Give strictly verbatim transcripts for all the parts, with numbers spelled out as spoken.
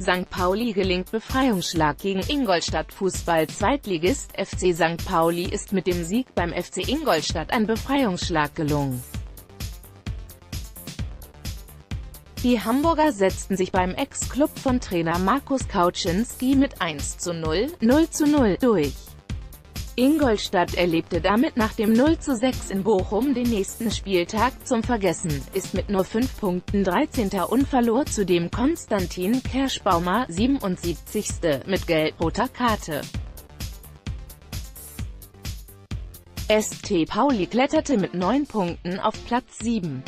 Sankt Pauli gelingt Befreiungsschlag gegen Ingolstadt. Fußball-Zweitligist F C Sankt Pauli ist mit dem Sieg beim F C Ingolstadt ein Befreiungsschlag gelungen. Die Hamburger setzten sich beim Ex-Club von Trainer Markus Kauczynski mit eins zu null, null zu null durch. Ingolstadt erlebte damit nach dem null zu sechs in Bochum den nächsten Spieltag zum Vergessen, ist mit nur fünf Punkten dreizehnter und verlor zudem Konstantin Kerschbaumer, siebenundsiebzigster mit gelb-roter Karte. S T Pauli kletterte mit neun Punkten auf Platz sieben.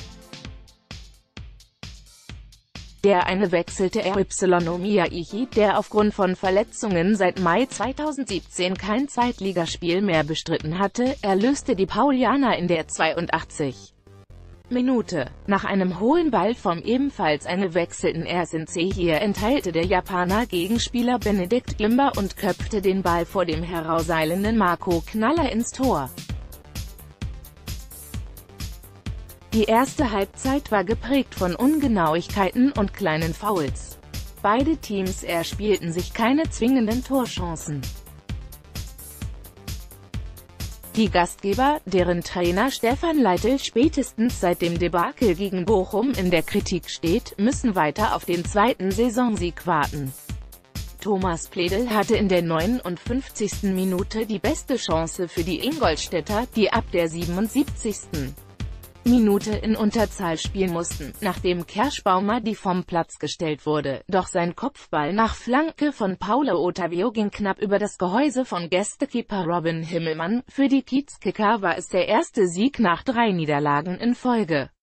Der eine wechselte R Y Omiyaiki, der aufgrund von Verletzungen seit Mai zweitausendsiebzehn kein Zweitligaspiel mehr bestritten hatte, erlöste die Paulianer in der zweiundachtzigsten Minute. Nach einem hohen Ball vom ebenfalls eingewechselten Ersin-C hier entheilte der Japaner Gegenspieler Benedikt Glimber und köpfte den Ball vor dem herauseilenden Marco Knaller ins Tor. Die erste Halbzeit war geprägt von Ungenauigkeiten und kleinen Fouls. Beide Teams erspielten sich keine zwingenden Torchancen. Die Gastgeber, deren Trainer Stefan Leitl spätestens seit dem Debakel gegen Bochum in der Kritik steht, müssen weiter auf den zweiten Saisonsieg warten. Thomas Pledl hatte in der neunundfünfzigsten Minute die beste Chance für die Ingolstädter, die ab der siebenundsiebzigsten Minute in Unterzahl spielen mussten, nachdem Kerschbaumer die vom Platz gestellt wurde, doch sein Kopfball nach Flanke von Paulo Ottavio ging knapp über das Gehäuse von Gästekeeper Robin Himmelmann. Für die Kiezkicker war es der erste Sieg nach drei Niederlagen in Folge.